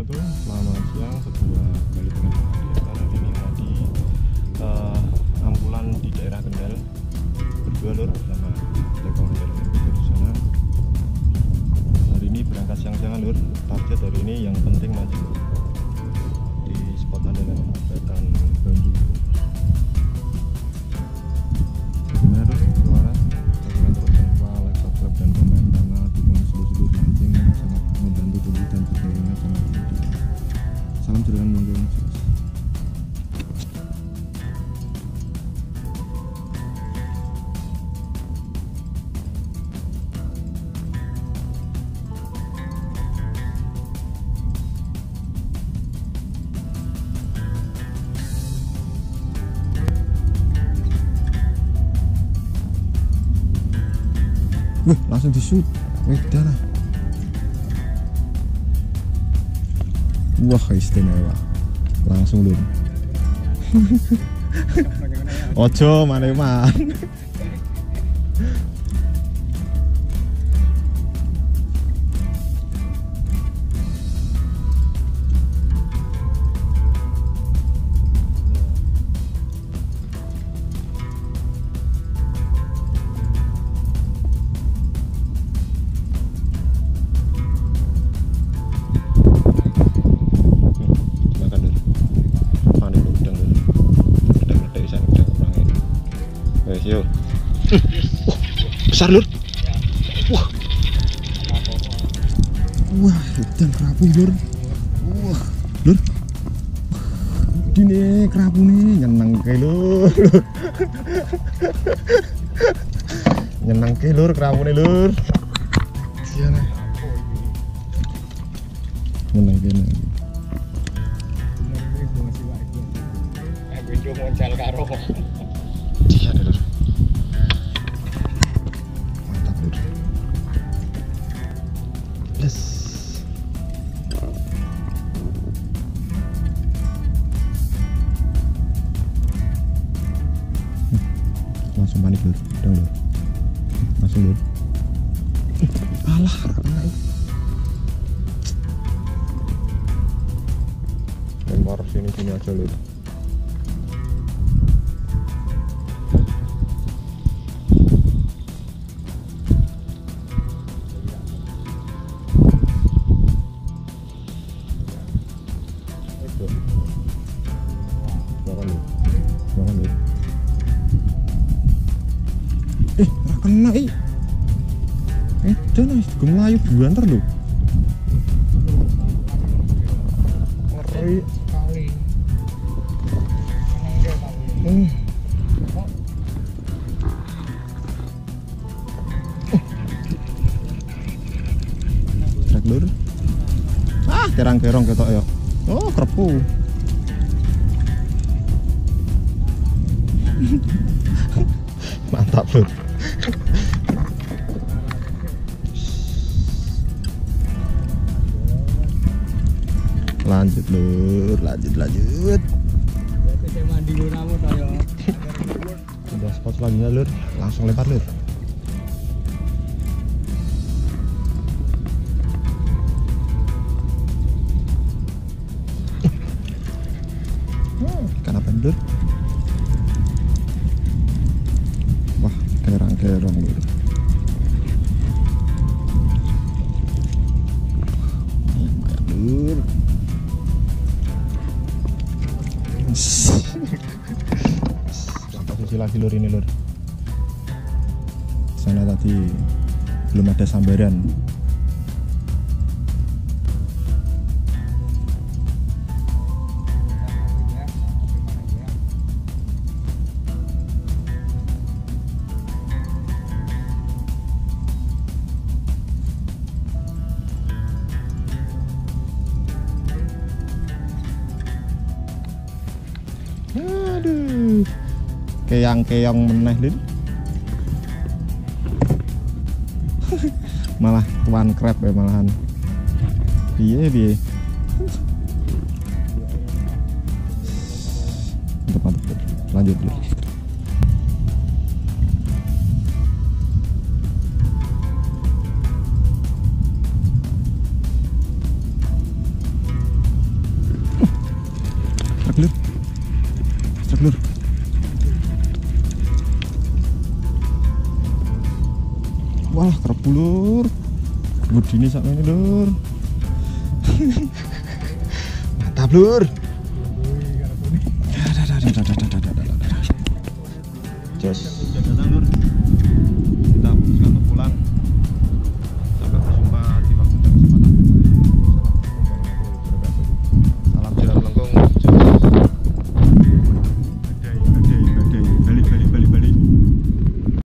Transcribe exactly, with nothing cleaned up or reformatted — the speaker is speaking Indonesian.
wabarakatuh. Selamat siang, sebuah kembali dengan saya karena ini tadi uh, ambulan di daerah Kendal berdua lur sama Tekong Kendal di sana. Hari ini berangkat siang-siangan lur. Target hari ini yang penting maju di spot andalan pemotretan bambu. Gimana lur? Suara? Jangan terus lupa like, subscribe dan komen karena dukungan seluruh mancing sangat membantu tubuh dan sebagainya sangat penting. Salam jalan monggo. Wih, langsung di shoot. Wedan lah. Wah, istimewa. Langsung lur. Ojo maneman. Yo. Uh, besar lur. Wah. Wah, ikan kerapu lur. Wah, lur. Ini kerapu nih nyenang ke lur. Nyenang ke lur kerapu nih lur. Siapa? Nyenang ke nih. Aku moncal karo. Iya lur. Yes. Langsung panik lur, dong lur. Langsung lur. Alah, kena. Lempar sini-sini aja lur. Eh, ora kena iki. Eh, dan wis gemlayu buanter lho. Ngeri Kali. Hmm. Cek lur. Ah, kerang-kerong ketok ya. Oh, krepu. Mantap lur. Lanjut lur, lanjut lanjut. Udah spot selanjutnya lur, langsung lempar lur. Ikan apa lur? Wah, kerang-kerong lur. Lumayan lur. Contoh sisi lagi lur ini lur. Sana tadi belum ada sambaran. Aduh, keang-keong meneh lin. Malah tuan crab ya malahan. Piye piye. Mantap mantap. Lanjut dulu. lur. Wah, kerep lur. Budine sakmene lur. Mantap lur. Jos.